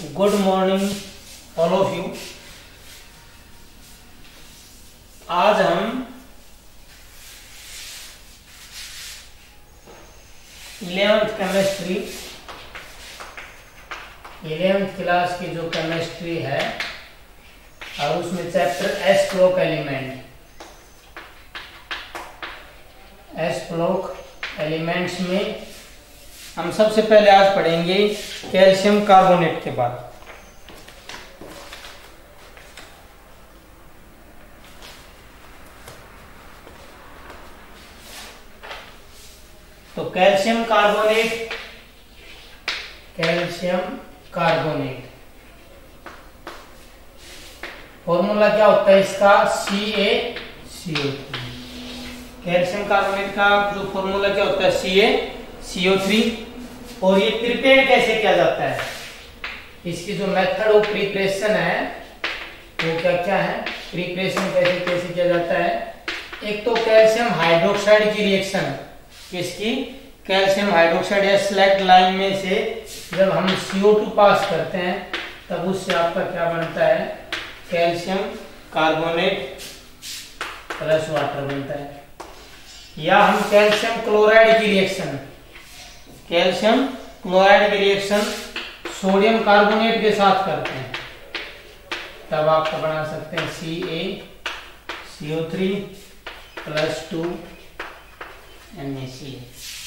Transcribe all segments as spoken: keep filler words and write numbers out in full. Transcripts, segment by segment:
Good morning all of you. आज हम eleventh chemistry eleventh class की जो केमिस्ट्री है और उसमें chapter S block element S block elements में हम सबसे पहले आज पढ़ेंगे कैल्शियम कार्बोनेट के बाद। तो calcium carbonate calcium carbonate formula क्या होता है इसका? C A C O three. Calcium carbonate का जो फॉर्मूला क्या होता है? C A C O three. और ये प्रिपेयर कैसे किया जाता है? इसकी जो मेथड ऑफ प्रिपरेशन है वो क्या क्या है? प्रिपरेशन कैसे कैसे किया जाता है? एक तो कैल्शियम हाइड्रोक्साइड की रिएक्शन, किसकी? कैल्शियम हाइड्रोक्साइड या स्लैक्ट लाइन में से जब हम सी ओ टू पास करते हैं तब उससे आपका क्या बनता है? कैल्शियम कार्बोनेट प्लस वाटर बनता है। या हम कैल्शियम क्लोराइड की रिएक्शन कैल्शियम क्लोराइड की रिएक्शन सोडियम कार्बोनेट के साथ करते हैं तब आप बना सकते हैं C A C O three plus two N A C.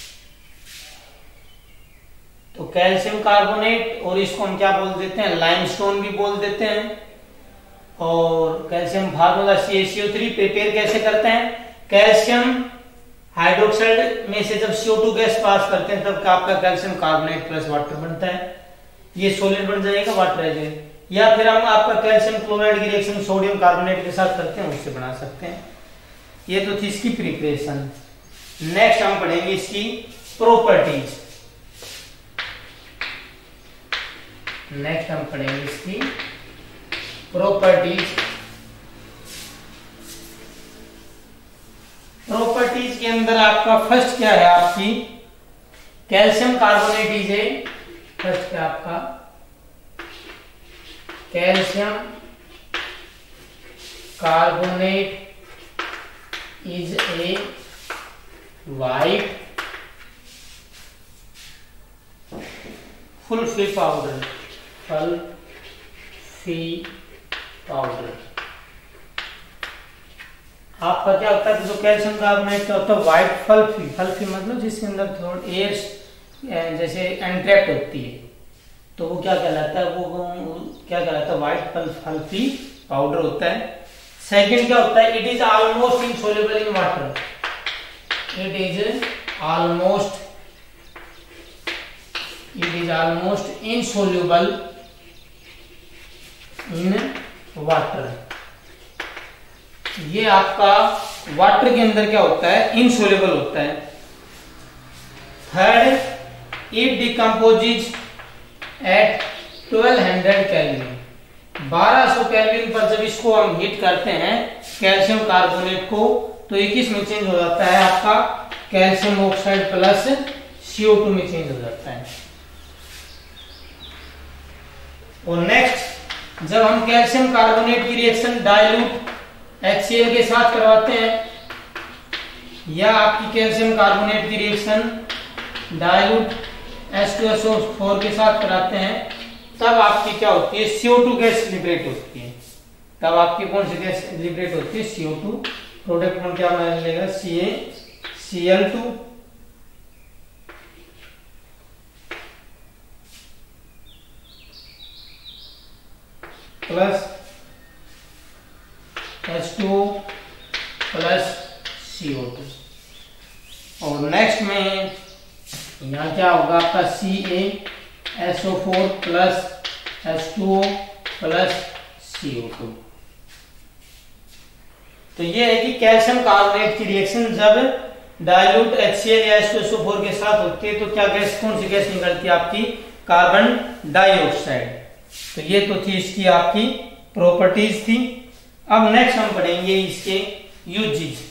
तो कैल्शियम कार्बोनेट, और इसको हम क्या बोल देते हैं? लाइमस्टोन भी बोल देते हैं। और calcium formula C A C O three prepare कैसे करते हैं? कैल्शियम हाइड्रोक्साइड में से जब सी ओ टू गैस पास करते हैं तब आपका कैल्शियम कार्बोनेट प्लस वाटर बनता है। ये सॉलिड बन जाएगा, वाटर रह जाएगा। या फिर हम आपका कैल्शियम क्लोराइड की रिएक्शन सोडियम कार्बोनेट के साथ करते हैं, उससे बना सकते हैं। ये तो थी इसकी प्रिपरेशन। नेक्स्ट हम पढ़ेंगे इसकी प्रॉपर्टीज। नेक्स्ट हम पढ़ेंगे इसकी प्रॉपर्टीज। प्रॉपर्टीज के अंदर आपका फर्स्ट क्या है? आपकी calcium carbonate is a first क्या आपका? Calcium carbonate is a white fluffy powder fluffy powder. आपका क्या होता है? जो कैल्शियम कार्बोनेट क्या होता है? व्हाइट फल्फी। फल्फी मतलब जिसके अंदर थोड़ा एयर जैसे एंट्रैप्ट होती है, तो वो क्या कहलाता है? वो, वो क्या कहलाता है? व्हाइट फल्फी पाउडर होता है। सेकंड क्या होता है? It is almost insoluble in water. It is almost it is almost insoluble in water. ये आपका वाटर के अंदर क्या होता है? इनसॉल्युबल होता है। Third, it decomposes at twelve hundred kelvin. बारह सौ केल्विन पर जब इसको हम हीट करते हैं कैल्शियम कार्बोनेट को, तो ये किस में चेंज हो जाता है? आपका calcium oxide plus C O two में चेंज हो जाता है। और नेक्स्ट, जब हम कैल्शियम कार्बोनेट की reaction dilute H C L के साथ करवाते हैं या आपकी कैल्शियम कार्बोनेट की reaction dilute H two S O four के साथ कराते हैं, तब आपकी क्या होती है? C O two gas liberate होती है। तब आपकी कौन सी गैस लिबरेट होती है? C O to. प्रोडक्ट में क्या मिलेगा? C A C L two plus H two O plus C O two. और नेक्स्ट में यहाँ क्या होगा? आपका C A S O four plus H two O plus C O two. तो ये है कि कैल्शियम कार्बोनेट की रिएक्शन जब डाइल्यूट एच सी एल या H two S O four के साथ होती है तो क्या गैस, कौन सी गैस निकलती है? आपकी कार्बन डाइऑक्साइड। तो ये तो थी इसकी आपकी प्रॉपर्टीज थी। अब नेक्स्ट हम पढ़ेंगे इसके यूजेज।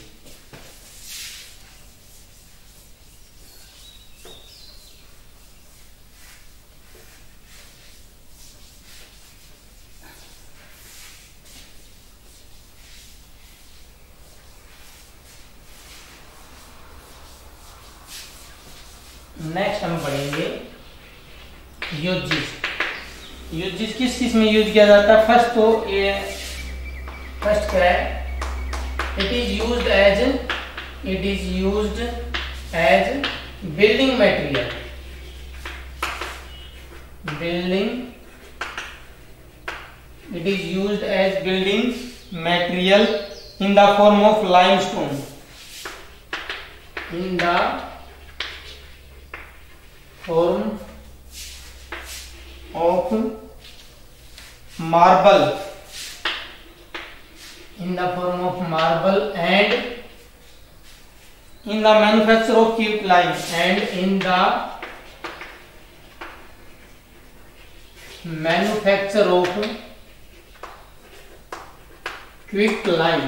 नेक्स्ट हम पढ़ेंगे यूजेस। यूजेस किस किस में यूज किया जाता है? फर्स्ट तो ये फर्स्ट क्या है? It is used as it is used as building material. Building it is used as building material in the form of limestone, in the form of marble, in the form of marble and in the manufacture of quicklime, and in the manufacture of quick lime.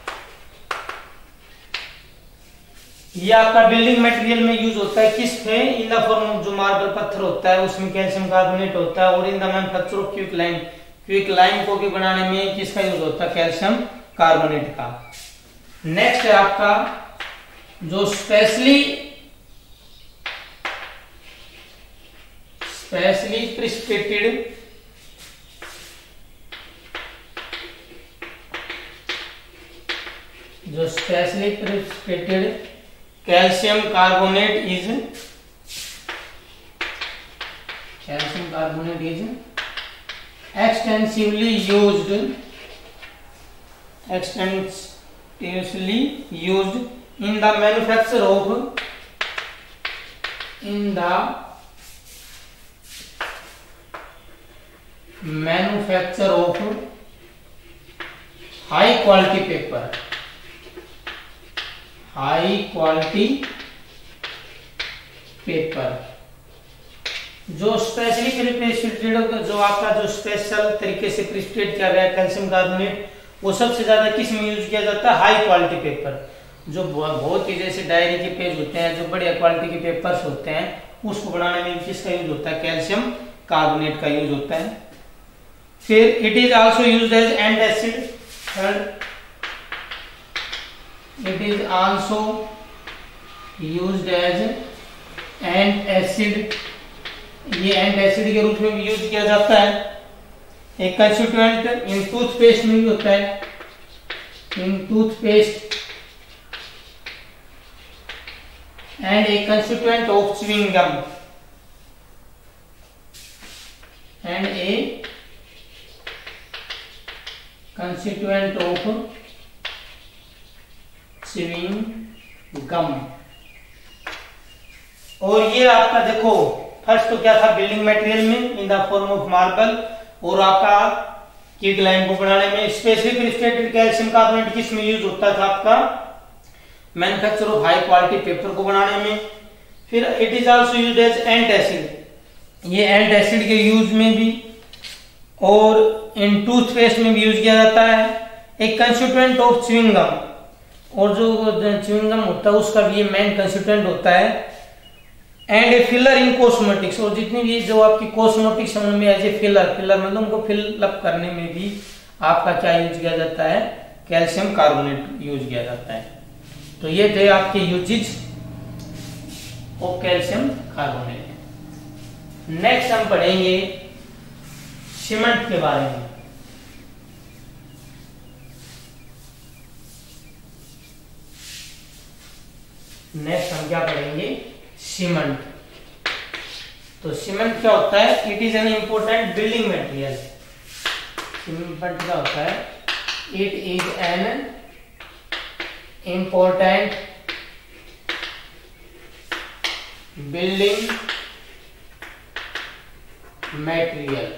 ये आपका building material में use होता है किस पे? In the form of जो marble पत्थर होता है उसमें कैल्शियम कार्बोनेट होता है, और in the manufacture of quick lime, quick lime को भी बनाने में किसका यूज होता है? कैल्शियम कार्बोनेट का। नेक्स्ट है आपका जो स्पेशली स्पेशली प्रिस्क्रिप्टेड जो specially precipitated calcium carbonate is calcium carbonate is extensively used extensively used in the manufacture of in the manufacture of high quality paper, high quality paper. जो specially precipitated जो आपका जो special तरीके से प्रिस्क्रिप्ट किया गया calcium carbonate, वो सबसे ज्यादा किस में यूज किया जाता है? High quality paper. जो बहुत ही जैसे डायरी के पेज होते हैं, जो बढ़िया क्वालिटी के पेपर्स होते हैं, उसको बनाने में किसका यूज होता है? कैल्शियम कार्बोनेट का यूज होता है। फिर it is also used as antacid. Third, it is also used as antacid। ये एंटासिड के रूप में भी यूज किया जाता है। एक कंस्टिट्यूएंट इन टूथपेस्ट में भी होता है, in toothpaste, and a constituent of chewing gum, and a constituent of chewing gum. और ये आपका देखो फर्स्ट तो क्या था? बिल्डिंग मटेरियल में in the form of marble, और आपका क्विक लाइन को बनाने में स्पेशली प्रिस्क्रिप्टेड कैल्शियम कार्बोनेट किस में यूज होता था? आपका manufacture of high quality paper को बनाने में। फिर it is also used as antacid. ये एंटासिड के यूज में भी और इन टूथपेस्ट में भी यूज किया जाता है। एक कंस्टिट्यूएंट ऑफ च्युइंग गम, और जो च्युइंग गम होता है उसका भी ये मेन कंस्टिट्यूएंट होता है। And a filler in cosmetics, और जितनी भी जो आपकी कॉस्मेटिक्स है उनमें एज ए फिलर, फिलर मतलब उनको फिल अप करने में भी आपका क्या यूज किया जाता है? कैल्शियम कार्बोनेट यूज किया जाता है। तो ये थे आपके usages of calcium carbonate. Next हम पढ़ेंगे सीमेंट के बारे में। नेक्स्ट हम क्या पढ़ेंगे? सीमेंट। तो सीमेंट क्या होता है? It is an important building material. Cement क्या होता है? It is an important building material.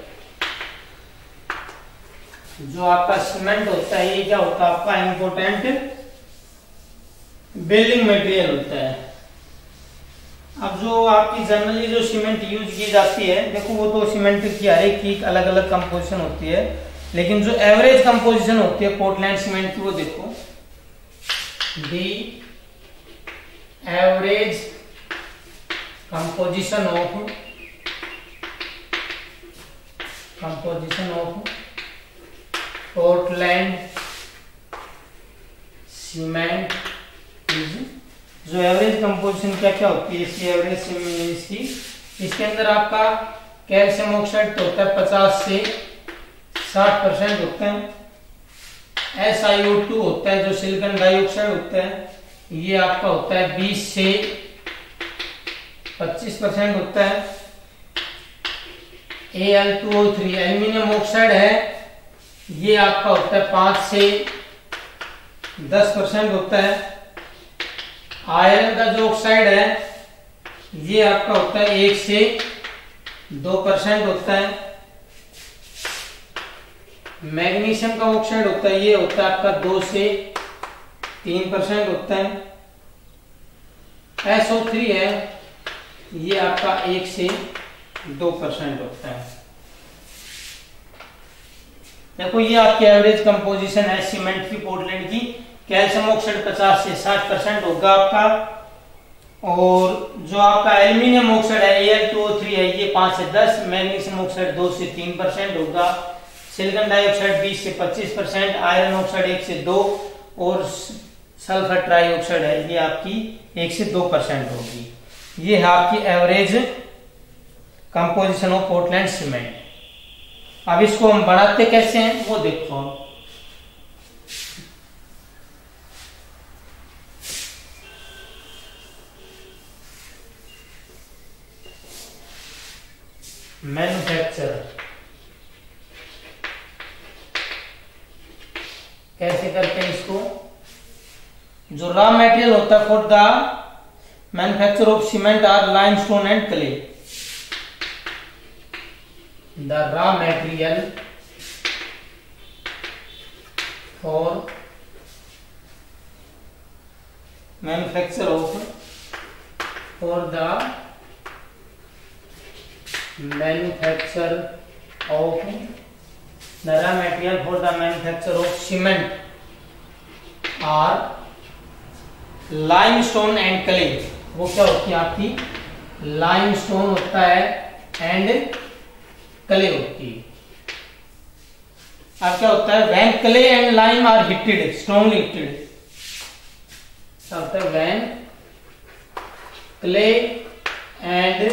जो आपका सीमेंट होता है ये क्या होता है? आपका इंपॉर्टेंट बिल्डिंग मटेरियल होता है। अब जो आपकी जनरली जो सीमेंट यूज की जाती है, देखो वो तो सीमेंट की हर एक की अलग अलग कंपोजिशन होती है, लेकिन जो एवरेज कंपोजिशन होती है पोर्टलैंड सीमेंट की, वो देखो the average composition of composition of Portland cement is जो एवरेज कंपोजिशन क्या क्या होती है इसकी, एवरेज इसकी, इसके अंदर आपका कैल्शियम ऑक्साइड तो होता है पचास से साठ परसेंट होता है। एस आई ओ टू होता है जो सिलिकॉन डाइऑक्साइड होता है, ये आपका होता है बीस से पच्चीस परसेंट होता है। A L two O three aluminium oxide है, ये आपका होता है पांच से दस परसेंट होता है। आयरन का जो ऑक्साइड है ये आपका होता है एक से दो परसेंट होता है। मैग्नीशियम का ऑक्साइड होता है, ये होता है आपका दो से तीन परसेंट होता है। एस ओ थ्री है, ये आपका एक से दो परसेंट होता है। देखो ये आपकी एवरेज कंपोजिशन है सीमेंट की, पोर्टलैंड की। कैल्शियम ऑक्साइड पचास से साठ परसेंट होगा आपका, और जो आपका एल्यूमिनियम ऑक्साइड है A L two O three है, ये पांच से दस। मैग्नीशियम ऑक्साइड दो से तीन परसेंट होगा। सिलिकॉन डाइऑक्साइड बीस से पच्चीस परसेंट। आयरन ऑक्साइड एक से दो, और सल्फर ट्राइऑक्साइड है, ये आपकी एक से दो परसेंट होगी। ये है आपकी average composition of Portland cement. अब इसको हम बनाते कैसे हैं वो देखो हम। मैन्युफैक्चर कैसे करते हैं इसको। जो रॉ मटेरियल होता है for the manufacture of cement are limestone and clay. The raw material for manufacture of for the manufacture of the raw material for the manufacture of cement are limestone and clay। वो क्या होती है आपकी, limestone होता है and clay होती है। अब क्या होता है, when clay and lime are heated, strongly heated, क्या होता है, when clay and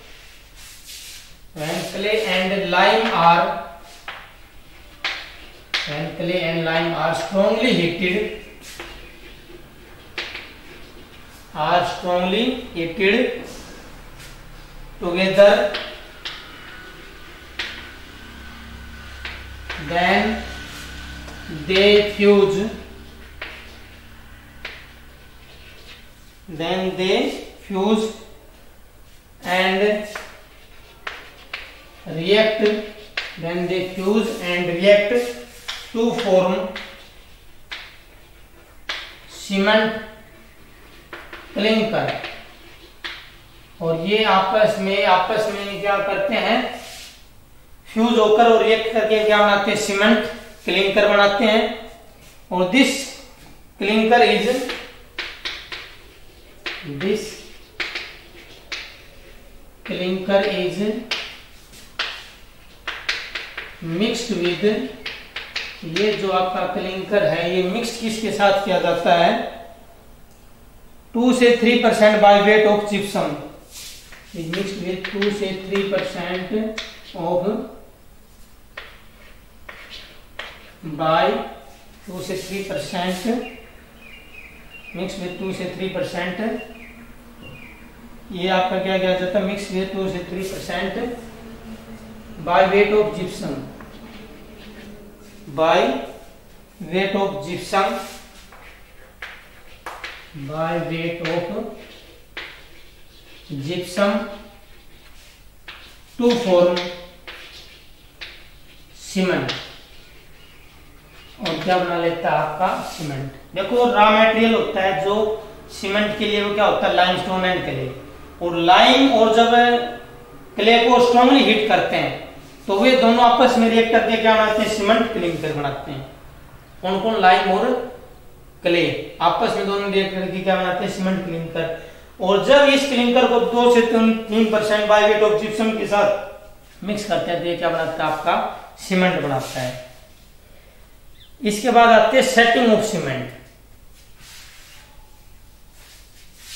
when clay and lime are when clay and lime are strongly heated are strongly heated together, then they fuse then they fuse and react then they fuse and react to form cement clinker। और ये आपस में आपस में क्या करते हैं, fuse होकर और रिएक्ट करके क्या बनाते हैं, सीमेंट क्लिंकर बनाते हैं। और this clinker is this clinker is mixed with, ये जो आपका क्लिंकर है ये मिक्स किसके साथ किया जाता है, टू से three percent by weight of gypsum, is mixed with two से three percent of by two से three percent mix with two से थ्री परसेंट, ये आपका क्या किया जाता है, मिक्स विथ टू से three percent by weight of gypsum, by weight of gypsum by weight of gypsum to form cement. और क्या बना लेता है आपका सीमेंट। देखो रॉ मटेरियल होता है जो सीमेंट के लिए, वो क्या होता है, लाइमस्टोन एंड क्ले। और लाइम और जब क्ले को स्ट्रांगली हीट करते हैं तो वे दोनों आपस में रिएक्ट करके क्या बनाते हैं, सीमेंट क्लिंकर बनाते हैं। कौन कौन, लाइम और क्ले आपस में दोनों रिएक्ट करके क्या बनाते हैं, सीमेंट क्लिंकर। और जब इस क्लिंकर को दो से तीन percent by weight of gypsum के साथ मिक्स करते हैं तो ये क्या बनाता है, आपका सीमेंट बनाता है। इसके बाद आते हैं सेटिंग ऑफ सीमेंट।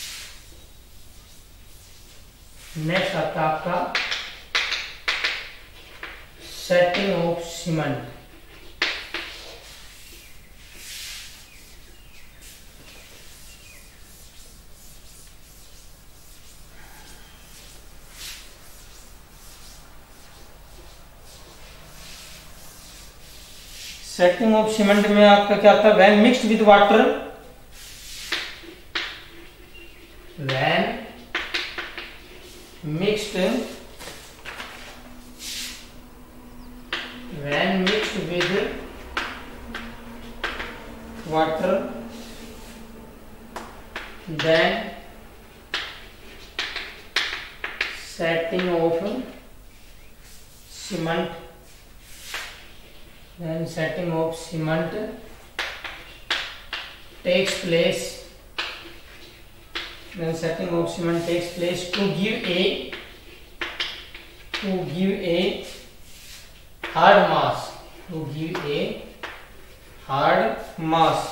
नेक्स्ट आता है आपका setting of cement. Setting of cement में आपका क्या आता है, when mixed with water, when mixed when mixed with water then setting of cement then setting of cement takes place then setting of cement takes place to give a to give a hard mass to give a hard mass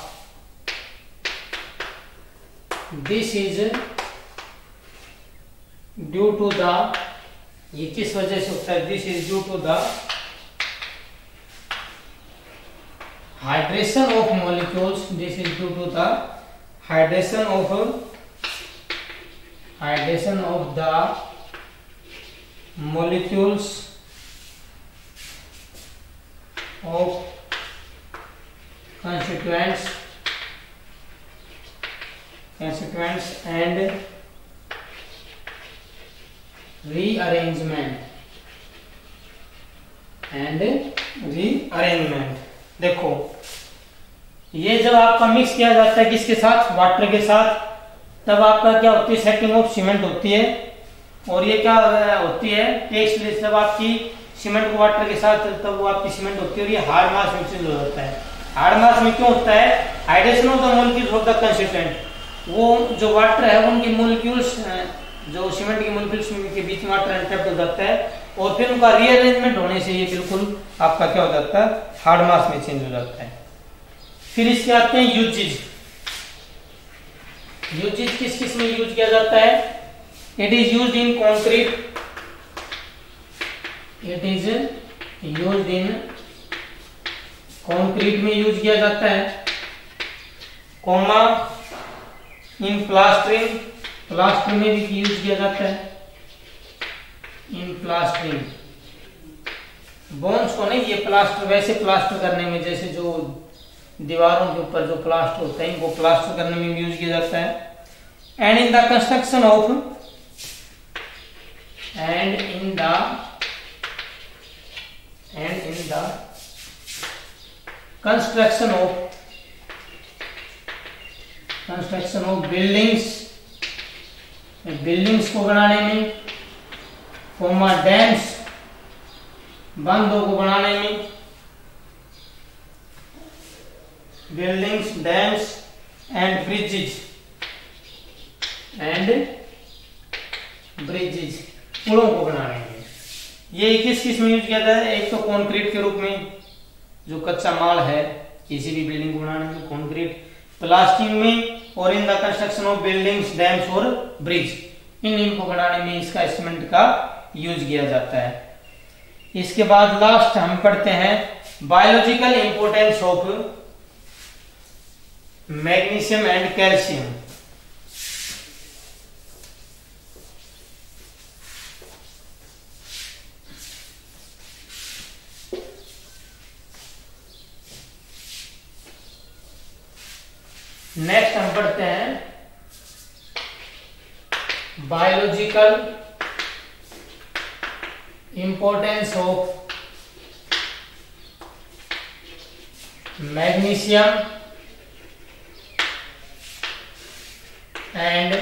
this is due to the, ये किस वजह से होता है, this is due to the hydration of molecules, this is due to the hydration of hydration of the molecules of constituents constituents and rearrangement and rearrangement। देखो ये जब आपका मिक्स किया जाता है किसके साथ, वाटर के साथ, तब आपका क्या होती है, सेटिंग ऑफ सीमेंट होती है। और ये क्या होती है, टेक्स प्लेस, जब आपकी सीमेंट को वाटर के साथ, तब वो आपकी सीमेंट होती है और ये हार्ड मास में चेंज हो जाता है। हार्ड मास में क्यों होता है, hydration of the molecules of the constituent, वो जो वाटर है उनकी मॉलिक्यूल्स, जो सीमेंट के मॉलिक्यूल्स के बीच में वाटर एंट्रैप्ट हो जाता है और फिर उनका रीअरेंजमेंट होने से ये बिल्कुल आपका क्या हो जाता है, हार्ड मास में चेंज हो जाता है। फिर इसके आते हैं यूजेज। यूजेज किस किस में यूज किया जाता है, it is used in concrete, it is used in concrete में यूज किया जाता है, कोमा इन प्लास्टरिंग, प्लास्टरिंग में भी यूज किया जाता है, इन प्लास्टरिंग, बोन्स को नहीं, ये प्लास्टर वैसे प्लास्टर करने में, जैसे जो दीवारों के ऊपर जो प्लास्टर होता है इनको प्लास्टर करने में यूज किया जाता है। And in the construction of and in the and in the construction of construction of buildings, buildings को बनाने में, कोमा डैम्स, बंधों को बनाने में, buildings, dams and bridges and bridges, पुलों को बनाने में। ये किस किस में यूज किया जाता है, एक तो कंक्रीट के रूप में, जो कच्चा माल है किसी भी बिल्डिंग को बनाने में, कंक्रीट, प्लास्टिंग में, और in the construction of buildings, dams और ब्रिज, इन इनको बनाने में इसका सीमेंट का यूज किया जाता है। इसके बाद लास्ट हम पढ़ते हैं biological importance of magnesium and calcium. Next हम पढ़ते हैं biological importance of magnesium and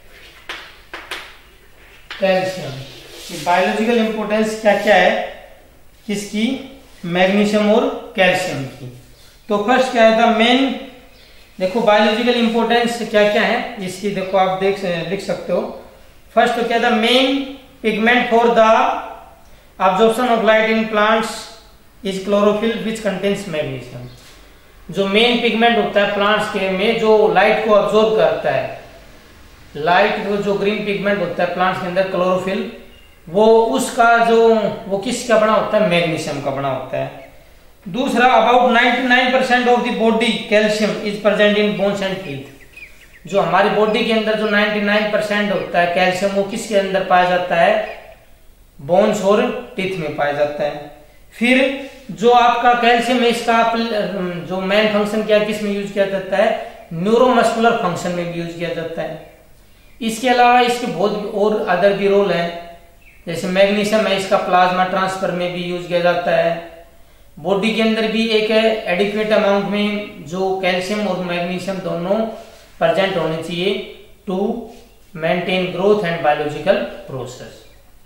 calcium. Biological importance क्या क्या है किसकी, मैग्नीशियम और कैल्शियम की। तो फर्स्ट क्या है, द मेन, देखो बायोलॉजिकल इंपोर्टेंस क्या क्या है इसकी, देखो आप देख लिख सकते हो। फर्स्ट तो क्या, the main pigment for the absorption of light in plants is chlorophyll which contains magnesium. जो मेन पिगमेंट होता है प्लांट्स के में, जो लाइट को अब्जॉर्ब करता है, लाइट जो ग्रीन पिगमेंट होता है प्लांट्स के अंदर, क्लोरोफिल, वो उसका जो वो किसका बना होता है, मैग्नीशियम का बना होता है। दूसरा, अबाउट निन्यानवे percent of the body calcium is present in bones and teeth. जो हमारी बॉडी के अंदर जो निन्यानवे परसेंट होता है कैल्शियम, वो किसके अंदर पाया जाता है, बोन्स और टीथ में पाया जाता है। फिर जो आपका कैल्शियम है, इसका जो मेन फंक्शन क्या है, किस में यूज किया जाता है, न्यूरोमस्कुलर फंक्शन में भी यूज किया जाता है। इसके अलावा इसके बहुत और अदर भी रोल है, जैसे मैग्नीशियम है, इसका प्लाज्मा ट्रांसफर में भी यूज किया जाता है। बॉडी के अंदर भी एक एडिक्वेट अमाउंट में जो कैल्शियम और मैग्नीशियम दोनों प्रेजेंट होने चाहिए to maintain growth and biological process.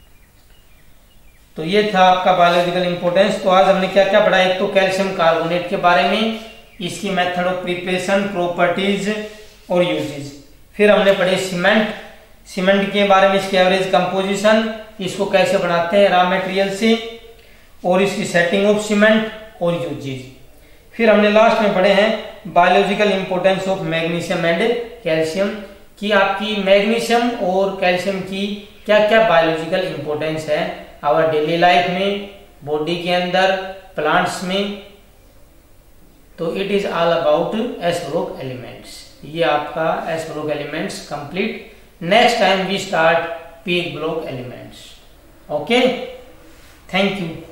तो ये था आपका बायोलॉजिकल इंपोर्टेंस। तो आज हमने क्या क्या पढ़ा, एक तो कैल्शियम कार्बोनेट के बारे में, इसकी मेथड ऑफ प्रिपरेशन, प्रॉपर्टीज और यूजेज। फिर हमने पढ़े सीमेंट, सीमेंट के बारे में, इसकी एवरेज कंपोजिशन, इसको कैसे बनाते हैं रॉ मटेरियल से, और इसकी सेटिंग ऑफ सीमेंट और यूजेज। फिर हमने लास्ट में पढ़े हैं biological importance of magnesium and calcium, कि आपकी मैग्नीशियम और कैल्शियम की क्या क्या बायोलॉजिकल इंपोर्टेंस है आवर डेली लाइफ में, बॉडी के अंदर, प्लांट्स में। तो it is all about S block elements. ये आपका S block elements complete. Next time we start P block elements. Okay, thank you.